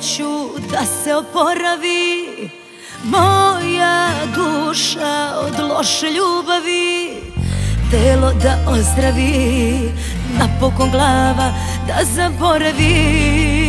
sreću da se oporavi moja duša od loše ljubavi, telo da ozdravi, napokon glava da zaboravi.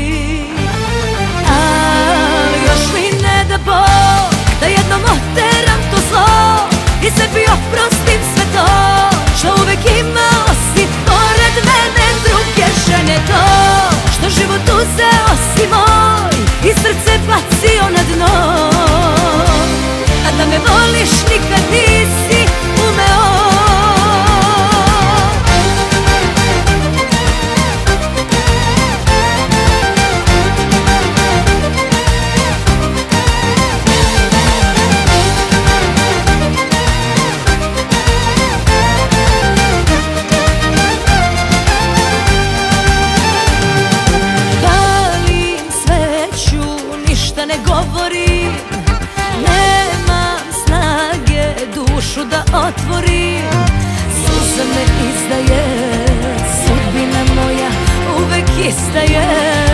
Ali još mi ne da Bog da jednom oteram to zlo i sebi oprostim sve to što uvek imao si pored mene druge žene. To što život uzeo si moj i srce bacio na dno, a da me voliš nikad nisi umeo. Ne govorim, nemam snage dušu da otvorim, suza me izdaje, sudbina moja uvek ista je.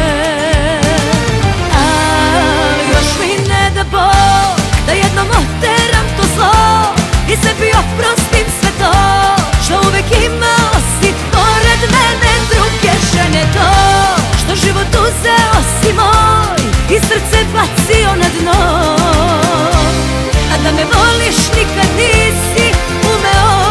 Ali još mi ne da Bog da jednom oteram to zlo i sebi oprostim sve to što uvek imao si pored mene druge žene. To što život uzeo si moj i srce bacio na dno, a da me voliš nikad nisi umeo.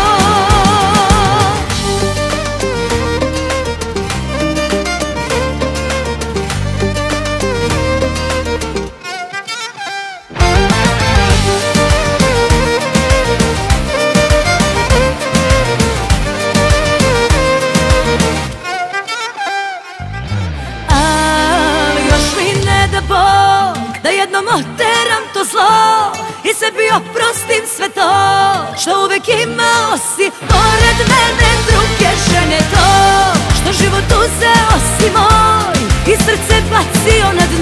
Da jednom oteram to zlo i sebi oprostim sve to što uvek imao si pored mene druge žene. To što život uzeo si moj i srce bacio na dno,